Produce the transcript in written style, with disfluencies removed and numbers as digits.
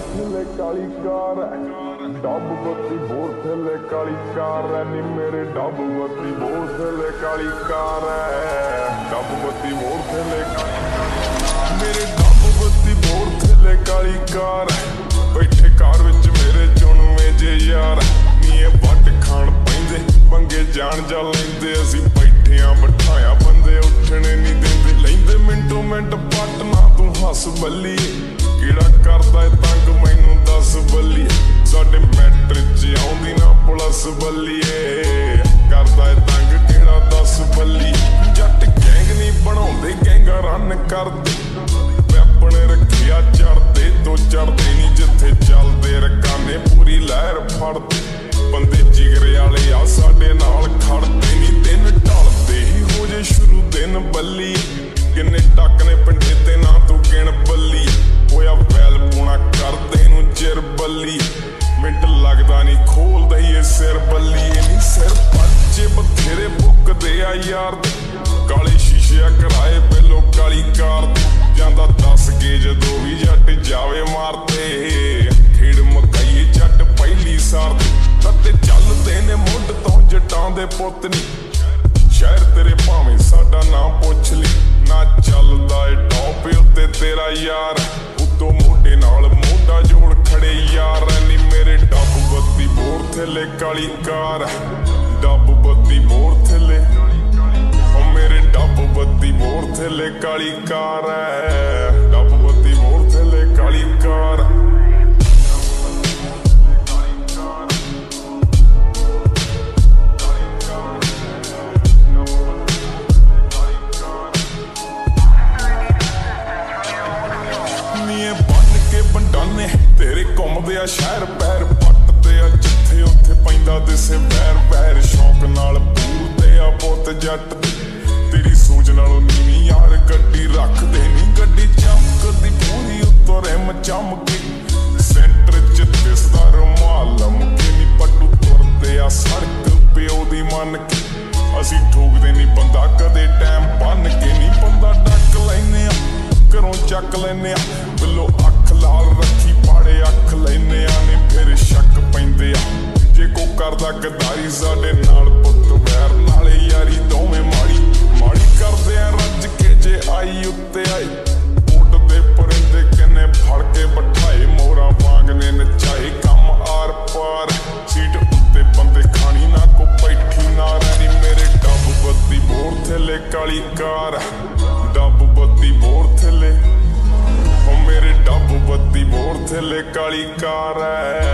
थले काली कार है, डब बत्ती बोर थले काली कार है नी मेरे डब बत्ती बोर थले काली कार है, डब बत्ती बोर थले मेरे डब बत्ती बोर थले काली कार है। बैठे कार विच मेरे चुनवे जे यार नी वट खाण पैंदे पंगे जान जा लैंदे असीं बैठे आ बिठाया बंदे उठने नहीं देंदे लैंदे मिंटो मिंट पट ना तू हस बल्ली किड़ा करदा है तंग मैनू दस बल्ली साडे मैट्रिक च आउंदी ना पुलिस बल्लीए करदा है तंग किड़ा दस बल्ली जट गैंग नहीं बनाउंदे गैंगा रन करदे वैपन रखिया चढ़दे तो चढ़दे नहीं जिथे चलदे रकाने पूरी लहर फड़दे बंदे जिगरे वाले आ साडे नाल खड़दे नहीं दिन ढलदे ही हो जे शुरू दिन बल्ली किन्ने टक ने पिंडे ते ना तू गिण बल्ली होया वैल पूना करदे नू चिर बल्ली मिंट लगदा नहीं खोल दईए सिर बल्ली नहीं सिर बच्चे बथेरे बुकदे आ यार काले शीशे कराए पहलो काली कार जांदा 10 के जदों भी जट जावे मारते खेड़ मकाई जट पहली सार ते चलदे ने मुंड तो जटां दे पुत नी शहर तेरे भावें साडा नाम पुछ ली ना चलदा ए टॉप उत्ते तेरा यार उतो मोढे नाल मोढा जोड़ खड़े यार नी मेरे डब बत्ती बोर थले काली कार डब बत्ती बोर थले ओ मेरे डब बत्ती बोर थले काली कार है डब बत्ती बोर थले काली कार बंडाने तेरे घुमदे आ शहर पैर पटदे आ जिथे उत्थे पैंदा दिसे पैर पैर शौक नाल पूरदे आ पुत जट तेरी सूझ नालों नीवी यार गड्डी रखदे नी गड्डी चमकदी पूरी उत्तों रिम चमके सेंटर च दिसदा रुमाल लमके नी पट्टू तुरदे आ सड़क प्यो दी मन के असीं ठोकदे नी बंदा कदे टैम बन के नी बंदा डक लैने आ घरों चक लैने आ बिलो अख लाल रखी पाड़े अख लैने आ ने फिर शक पैंदे आ जे को करदा गदारी साडे नाल पुत वैर नाले यारी दोवें माड़ी माड़ी करदे आ रज के जे आई उत्ते आई उड़दे परिंदे किन्ने फड़ के बिठाए मोरा वांग ने नचाए कम आर पार सीट उत्ते बंदे खानी ना को बैठी ना रैनी मेरे डब बत्ती बोर थले काली कार डब बत्ती बोर थले ओ मेरे डब बत्ती बोर थले काली कार है।